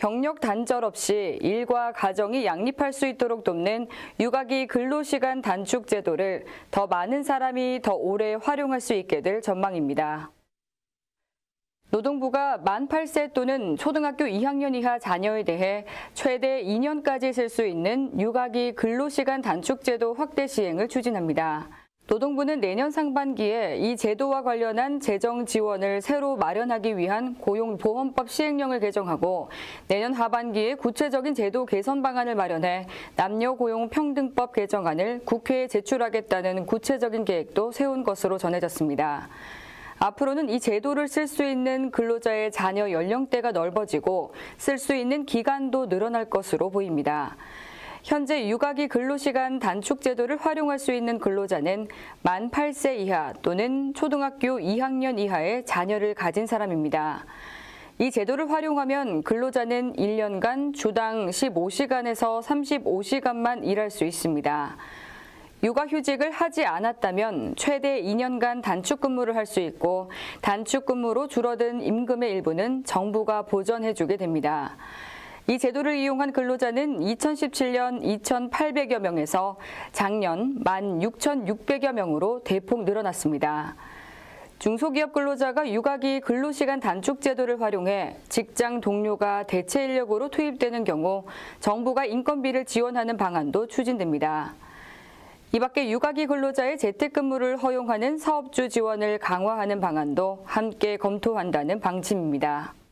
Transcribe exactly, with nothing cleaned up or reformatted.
경력 단절 없이 일과 가정이 양립할 수 있도록 돕는 육아기 근로시간 단축 제도를 더 많은 사람이 더 오래 활용할 수 있게 될 전망입니다. 노동부가 만 팔 세 또는 초등학교 이 학년 이하 자녀에 대해 최대 이 년까지 쓸 수 있는 육아기 근로시간 단축 제도 확대 시행을 추진합니다. 노동부는 내년 상반기에 이 제도와 관련한 재정 지원을 새로 마련하기 위한 고용보험법 시행령을 개정하고 내년 하반기에 구체적인 제도 개선 방안을 마련해 남녀고용평등법 개정안을 국회에 제출하겠다는 구체적인 계획도 세운 것으로 전해졌습니다. 앞으로는 이 제도를 쓸 수 있는 근로자의 자녀 연령대가 넓어지고 쓸 수 있는 기간도 늘어날 것으로 보입니다. 현재 육아기 근로시간 단축 제도를 활용할 수 있는 근로자는 만 팔 세 이하 또는 초등학교 이 학년 이하의 자녀를 가진 사람입니다. 이 제도를 활용하면 근로자는 일 년간 주당 십오 시간에서 삼십오 시간만 일할 수 있습니다. 육아휴직을 하지 않았다면 최대 이 년간 단축근무를 할 수 있고 단축근무로 줄어든 임금의 일부는 정부가 보전해주게 됩니다. 이 제도를 이용한 근로자는 이천십칠 년 이천팔백여 명에서 작년 만 육천육백여 명으로 대폭 늘어났습니다. 중소기업 근로자가 육아기 근로시간 단축 제도를 활용해 직장 동료가 대체 인력으로 투입되는 경우 정부가 인건비를 지원하는 방안도 추진됩니다. 이 밖에 육아기 근로자의 재택근무를 허용하는 사업주 지원을 강화하는 방안도 함께 검토한다는 방침입니다.